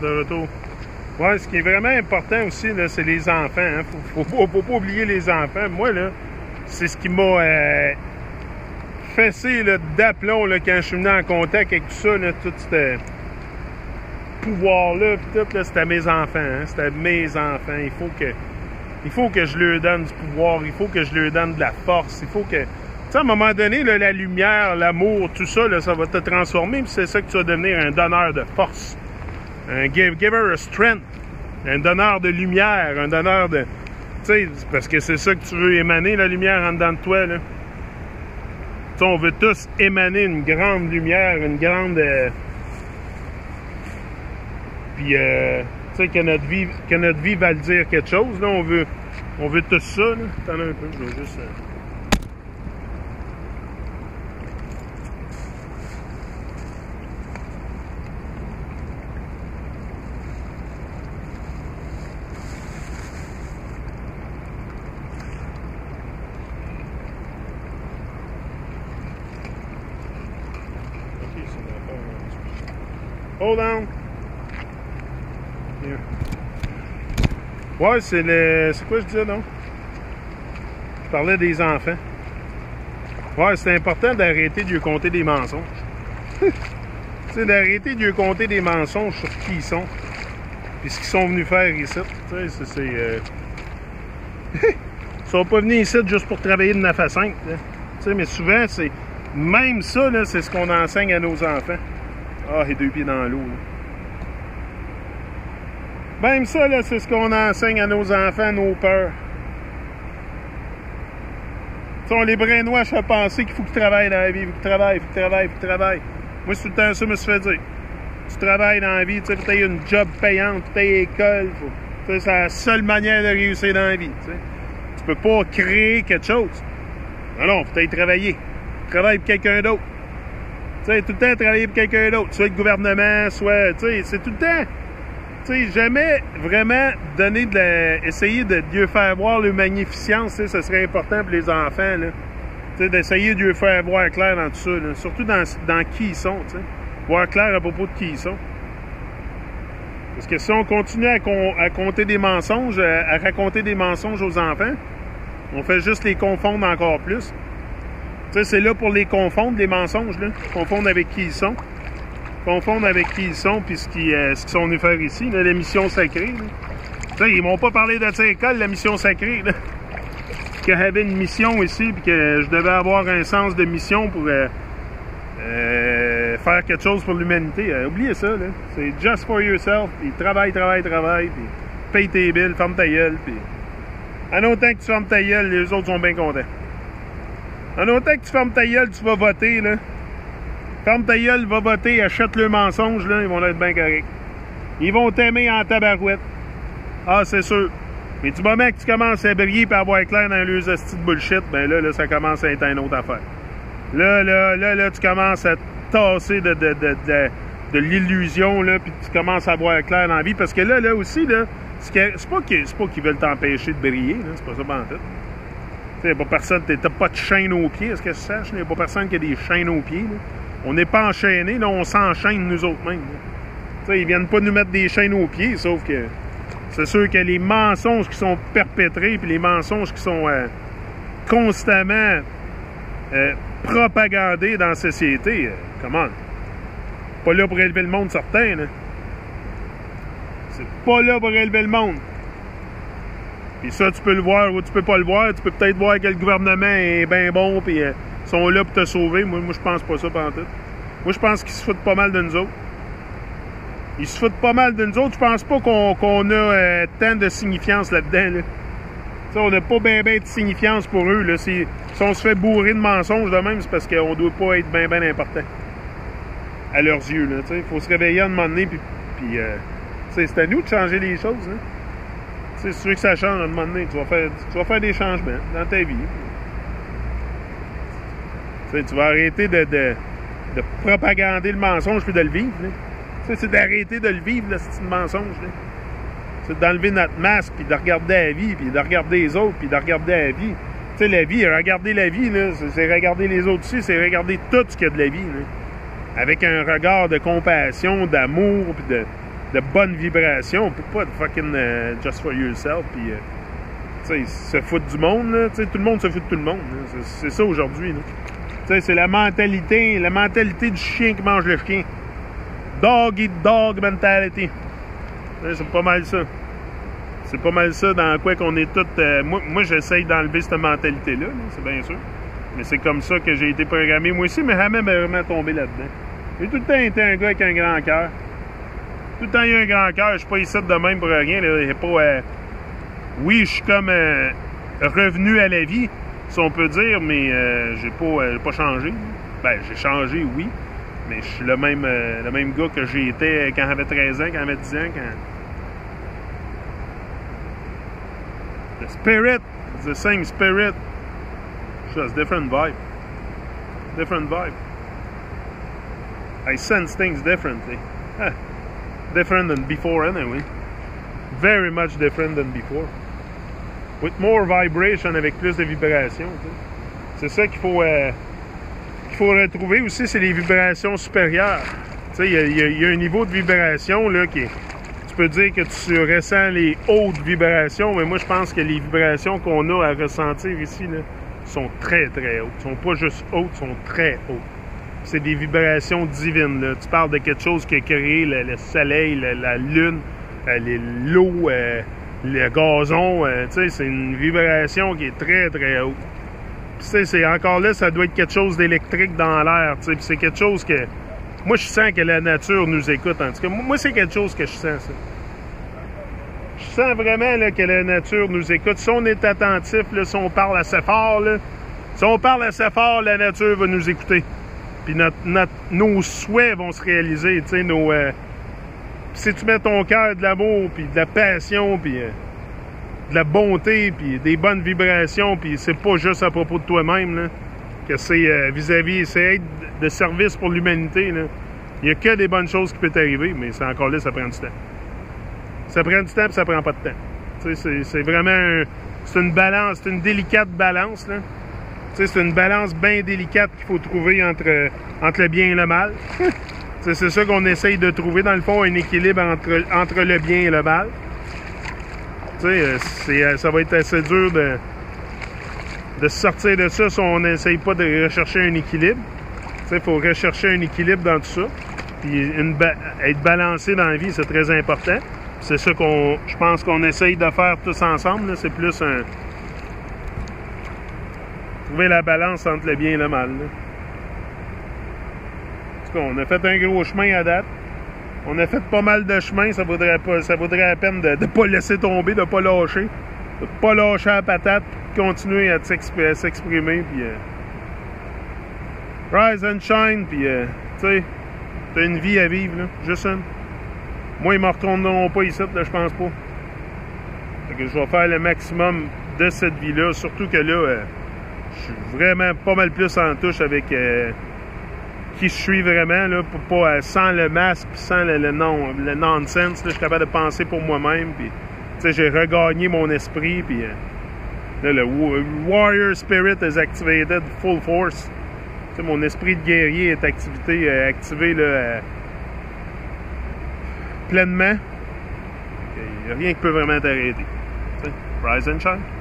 de retour. Ouais, ce qui est vraiment important aussi, c'est les enfants. Hein. Faut pas oublier les enfants. Moi, là, c'est ce qui m'a fessé d'aplomb quand je suis venu en contact avec tout ça, là, tout ce pouvoir-là, puis tout, là, c'était mes enfants. Hein. C'était mes enfants. Il faut que je leur donne du pouvoir. Il faut que je leur donne de la force. Il faut que... Tu sais, à un moment donné, là, la lumière, l'amour, tout ça, là, ça va te transformer, puis c'est ça que tu vas devenir un donneur de force. Un giver of strength, un donneur de lumière, un donneur de... Tu sais, parce que c'est ça que tu veux émaner, la lumière en dedans de toi, là. Tu sais, on veut tous émaner une grande lumière, une grande... Puis, tu sais, que notre vie va le dire quelque chose, là. On veut tout ça, là. Attends un peu, je vais juste... Hold on. Yeah. Ouais, c'est quoi je disais, non? Je parlais des enfants. Ouais, c'est important d'arrêter de lui compter des mensonges. Tu sais, d'arrêter de lui compter des mensonges sur qui ils sont. Puis ce qu'ils sont venus faire ici. Tu sais, c'est... Ils sont pas venus ici juste pour travailler de 9 à 5. Tu sais, mais souvent, c'est... Même ça, là, c'est ce qu'on enseigne à nos enfants. Ah, les deux pieds dans l'eau. Même ça, là, c'est ce qu'on enseigne à nos enfants, nos peurs. T'sais, on les brainwash à penser qu'il faut qu'ils travaillent dans la vie, il faut qu'ils travaillent, il faut qu'ils travaillent, il faut qu'ils travaillent. Moi, c'est tout le temps ça que je me suis fait dire. Tu travailles dans la vie, tu sais, tu as une job payante, tu as école. C'est la seule manière de réussir dans la vie. T'sais. Tu peux pas créer quelque chose. Non, faut travailler. Travaille pour quelqu'un d'autre. Tu sais, tout le temps travailler pour quelqu'un d'autre, soit le gouvernement, soit, tu sais, c'est tout le temps, tu sais, jamais vraiment essayer de lui faire voir leur magnificence, tu sais, ce serait important pour les enfants, là. Tu sais, d'essayer de lui faire voir clair dans tout ça, là. Surtout dans qui ils sont, tu sais. Voir clair à propos de qui ils sont. Parce que si on continue à compter des mensonges, à raconter des mensonges aux enfants, on fait juste les confondre encore plus. Tu sais, c'est là pour les confondre, les mensonges, là. Confondre avec qui ils sont. Confondre avec qui ils sont, puis ce qu'ils sont venus faire ici, là, la mission sacrée, là. Tu sais, ils m'ont pas parlé de ça à l'école, la mission sacrée, là. Que j'avais une mission ici, puis que je devais avoir un sens de mission pour faire quelque chose pour l'humanité. Oubliez ça, là. C'est just for yourself, puis travaille, puis paye tes billes, ferme ta gueule, puis... En autant que tu fermes ta gueule, les autres sont bien contents. En autant que tu fermes ta gueule, tu vas voter, là. Ferme ta gueule, va voter, achète le mensonge, là, ils vont être bien corrects. Ils vont t'aimer en tabarouette. Ah, c'est sûr. Mais du moment que tu commences à briller et à avoir clair dans leurs hosties de bullshit, ben là, ça commence à être une autre affaire. Là, tu commences à tasser de l'illusion, là, puis tu commences à voir clair dans la vie. Parce que là aussi, là, c'est pas qu'ils veulent t'empêcher de briller, là, c'est pas ça, en tout. Il n'y a pas personne, t'as pas de chaîne aux pieds, est-ce que tu saches? Il n'y a pas personne qui a des chaînes aux pieds. Là. On n'est pas enchaînés, là, on s'enchaîne nous autres mêmes. Ils viennent pas nous mettre des chaînes aux pieds, sauf que c'est sûr que les mensonges qui sont perpétrés, puis les mensonges qui sont constamment propagandés dans la société, comment? Pas là pour élever le monde, certain, là. C'est pas là pour élever le monde. Puis ça, tu peux le voir ou tu peux pas le voir. Tu peux peut-être voir que le gouvernement est bien bon, puis ils sont là pour te sauver. Moi je pense pas ça pantoute. Moi, je pense qu'ils se foutent pas mal de nous autres. Ils se foutent pas mal de nous autres. Je pense pas qu'on a tant de signifiance là-dedans, là. T'sais, on n'a pas bien de signifiance pour eux, là. Si on se fait bourrer de mensonges de même, c'est parce qu'on doit pas être bien important à leurs yeux, là. Il faut se réveiller à un moment donné, puis c'est à nous de changer les choses, hein. Si tu veux que ça change à un moment donné, tu vas faire des changements dans ta vie. Tu vas arrêter de propagander le mensonge puis de le vivre. C'est d'arrêter de le vivre, là, ce mensonge. Là. C'est d'enlever notre masque puis de regarder la vie, puis de regarder les autres, puis de regarder la vie. Tu sais, la vie, regarder la vie, c'est regarder les autres aussi, c'est regarder tout ce qu'il y a de la vie. Là. Avec un regard de compassion, d'amour, puis de bonnes vibrations, pas de fucking just for yourself, puis tu sais, se foutre du monde, là. Tu sais, tout le monde se fout de tout le monde, c'est ça aujourd'hui, tu sais, c'est la mentalité du chien qui mange le chien. Dog eat dog mentality. C'est pas mal ça. C'est pas mal ça dans quoi qu'on est tous... moi j'essaye d'enlever cette mentalité-là, c'est bien sûr. Mais c'est comme ça que j'ai été programmé. Moi aussi, mais jamais vraiment tombé là-dedans. J'ai tout le temps été un gars avec un grand cœur. Tout le temps eu un grand cœur. Je suis pas ici de même pour rien. Là. Pas, oui, je suis comme revenu à la vie, si on peut dire, mais j'ai pas changé. Ben, j'ai changé, oui. Mais je suis le même gars que j'ai été quand j'avais 13 ans, quand j'avais 10 ans, quand... The spirit, the same spirit. Just different vibe. Different vibe. I sense things differently. Different than before anyway. Very much different than before. With more vibration, avec plus de vibrations. C'est ça qu'il faut retrouver aussi, c'est les vibrations supérieures. Tu sais, il y a un niveau de vibration là qui est... Tu peux dire que tu ressens les hautes vibrations, mais moi je pense que les vibrations qu'on a à ressentir ici là, sont très très hautes. Ils sont pas juste hautes, sont très hautes. C'est des vibrations divines. Là. Tu parles de quelque chose qui a créé le soleil, la lune, l'eau, le gazon. Tu sais, c'est une vibration qui est très très haute. Puis tu sais, c'est encore là, ça doit être quelque chose d'électrique dans l'air. Tu sais, puis c'est quelque chose que moi je sens que la nature nous écoute. En tout cas, moi c'est quelque chose que je sens ça. Je sens vraiment là, que la nature nous écoute. Si on est attentif, là, si on parle assez fort, là, si on parle assez fort, la nature va nous écouter. Puis nos souhaits vont se réaliser. Tu sais, si tu mets ton cœur de l'amour, puis de la passion, puis de la bonté, puis des bonnes vibrations, puis c'est pas juste à propos de toi-même, là, que c'est vis-à-vis, c'est être de service pour l'humanité. Là. Il n'y a que des bonnes choses qui peuvent t'arriver, mais c'est encore là, ça prend du temps. Ça prend du temps, puis ça prend pas de temps. Tu sais, c'est vraiment... c'est une balance, c'est une délicate balance, là. Tu sais, c'est une balance bien délicate qu'il faut trouver entre le bien et le mal. C'est ça qu'on essaye de trouver, dans le fond, un équilibre entre le bien et le mal. Tu sais, ça va être assez dur de sortir de ça si on n'essaye pas de rechercher un équilibre. Tu sais, il faut rechercher un équilibre dans tout ça. Puis être balancé dans la vie, c'est très important. C'est ça je pense qu'on essaye de faire tous ensemble. C'est plus trouver la balance entre le bien et le mal. Là. En tout cas, on a fait un gros chemin à date. On a fait pas mal de chemin. Ça vaudrait la peine de ne pas laisser tomber, de ne pas lâcher. De ne pas lâcher la patate, puis de continuer à s'exprimer. Puis rise and shine. Puis, tu sais, t'as une vie à vivre, là. Juste une. Moi, ils ne me retourneront pas ici, là, je pense pas. Fait que je vais faire le maximum de cette vie-là. Surtout que là, je suis vraiment pas mal plus en touche avec qui je suis vraiment, là, pour pas, sans le masque, sans le nonsense. Là, je suis capable de penser pour moi-même. Puis, tu sais, j'ai regagné mon esprit. Puis, là, le warrior spirit is activated full force. Tu sais, mon esprit de guerrier est activé là, pleinement. Il n'y a rien qui peut vraiment t'arrêter. Rise and shine.